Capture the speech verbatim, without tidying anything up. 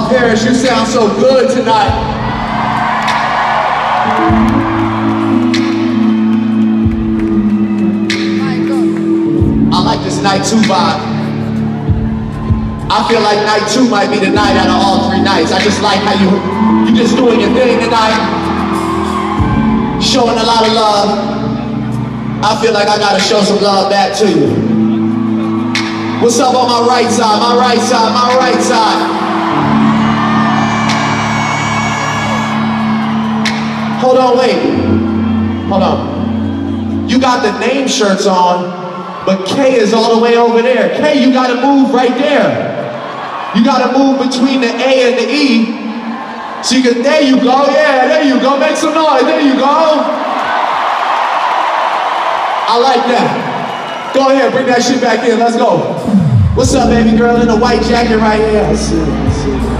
Paris, you sound so good tonight. I like this night two vibe. I feel like night two might be the night out of all three nights. I just like how you, you just doing your thing tonight. Showing a lot of love. I feel like I gotta show some love back to you. What's up on my right side, my right side, my right side? Hold on, wait. Hold on. You got the name shirts on, but K is all the way over there. K, you gotta move right there. You gotta move between the A and the E. So you can, there you go, yeah, there you go. Make some noise, there you go. I like that. Go ahead, bring that shit back in, let's go. What's up, baby girl in the white jacket right here?